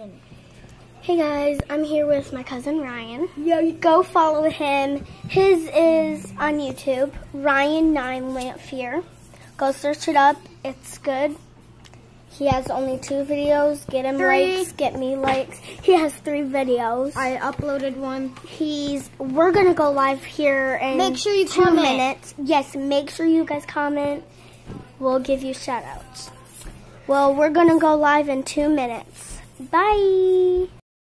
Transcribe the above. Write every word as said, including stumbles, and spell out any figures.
Hey guys, I'm here with my cousin Ryan. Yo, go follow him. His is on YouTube, Ryan nine Lamphere. Go search it up. It's good. He has only two videos. Get him three. likes, get me likes. He has three videos. I uploaded one. He's. We're gonna go live here in make sure you two comment. minutes. Yes, make sure you guys comment. We'll give you shout outs. Well, we're gonna go live in two minutes. Bye.